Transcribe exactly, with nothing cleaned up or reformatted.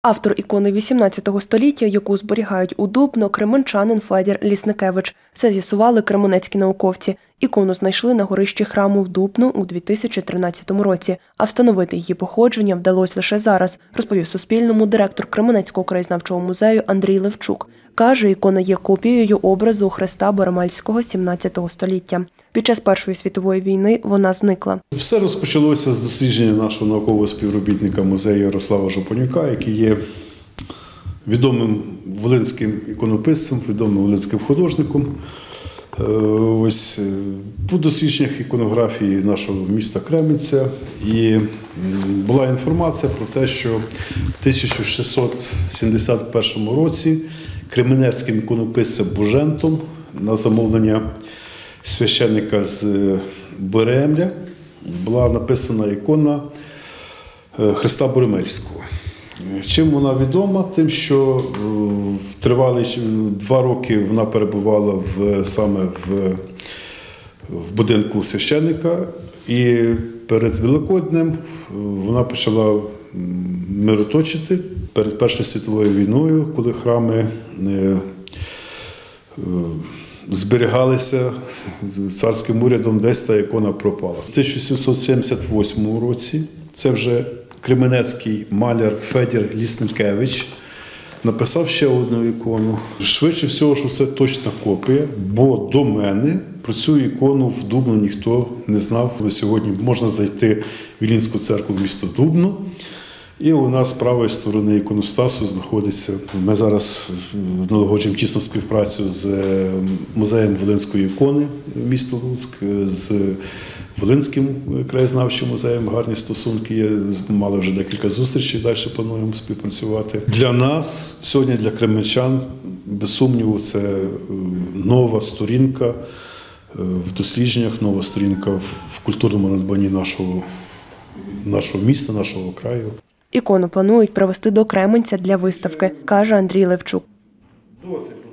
Автор ікони вісімнадцятого століття, яку зберігають у Дубно, кременчанин Федір Ліснекевич. Це з'ясували кременецькі науковці. Ікону знайшли на горищі храму в Дубно у дві тисячі тринадцятому році, а встановити її походження вдалося лише зараз, розповів Суспільному директор Кременецького краєзнавчого музею Андрій Левчук. Каже, ікона є копією образу Христа Боремальського сімнадцятого століття. Під час Першої світової війни вона зникла. Все розпочалося з дослідження нашого наукового співробітника музею Ярослава Жупанюка, який є відомим волинським іконописцем, відомим волинським художником. Ось по дослідженнях іконографії нашого міста Кременця і була інформація про те, що в тисяча шістсот сімдесят першому році кременецьким іконописцем Божентом на замовлення священника з Боремля була написана ікона Христа Боремельського. Чим вона відома? Тим, що тривали два роки вона перебувала в, саме в, в будинку священника, і перед Великоднем вона почала мироточити. Перед Першою світовою війною, коли храми зберігалися царським урядом, десь та ікона пропала. В тисяча сімсот сімдесят восьмому році це вже кременецький маляр Федір Ліснекевич написав ще одну ікону. Швидше всього, що це точна копія, бо до мене про цю ікону в Дубно ніхто не знав. На сьогодні можна зайти в Іллінську церкву в місто Дубно, і у нас з правої сторони іконостасу знаходиться. Ми зараз налагоджуємо тісну співпрацю з музеєм Волинської ікони міста Луцьк, з Волинським краєзнавчим музеєм гарні стосунки є. Мали вже декілька зустрічей, далі плануємо співпрацювати. Для нас, сьогодні для кременчан, без сумніву, це нова сторінка в дослідженнях, нова сторінка в культурному надбанні нашого, нашого міста, нашого краю. Ікону планують привезти до Кременця для виставки, каже Андрій Левчук. Досить.